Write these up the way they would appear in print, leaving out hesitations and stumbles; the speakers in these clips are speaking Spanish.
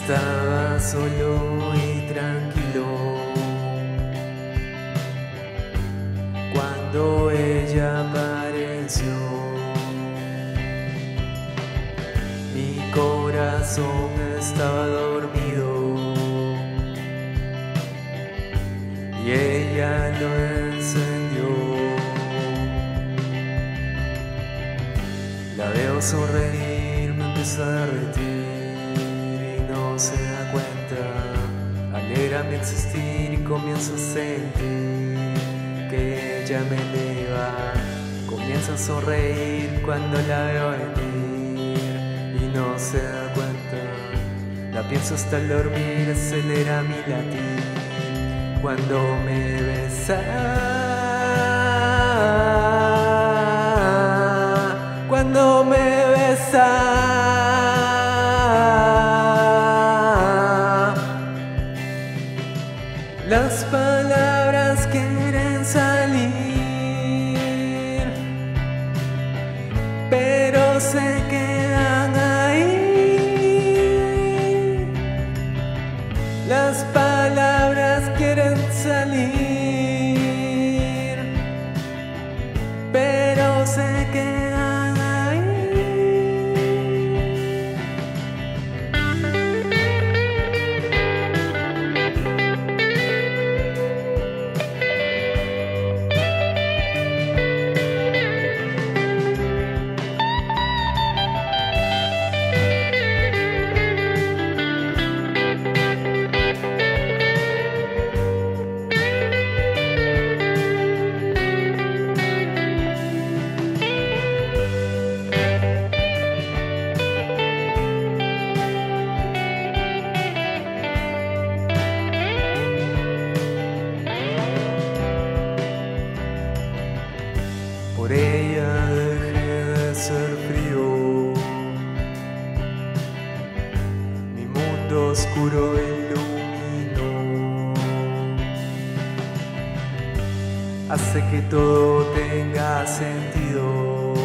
Estaba solo y tranquilo cuando ella apareció. Mi corazón estaba dormido y ella lo encendió. La veo sonreír, me empieza a derretir y no se da cuenta. Alegra mi existir y comienzo a sentir que ella me eleva. Comienza a sonreír cuando la veo venir y no se da cuenta. La pienso hasta el dormir, acelera mi latir cuando me besa. Cuando me besa, las palabras quieren salir, pero se quedan ahí. Las palabras quieren salir, pero se quedan ahí. Por ella dejé de ser frío, mi mundo oscuro iluminó, hace que todo tenga sentido.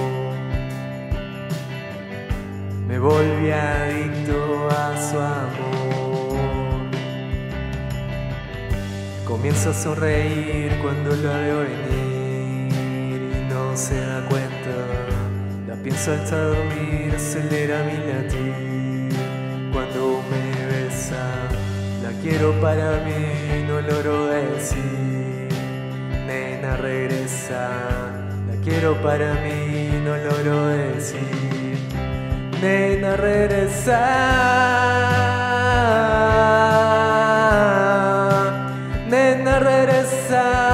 Me volví adicto a su amor. Comienzo a sonreír cuando la veo venir. No se da cuenta, la pienso hasta dormir, acelera mi latir cuando me besa. La quiero para mí, no logro decir, nena regresa. La quiero para mí, no logro decir, nena regresa. Nena regresa.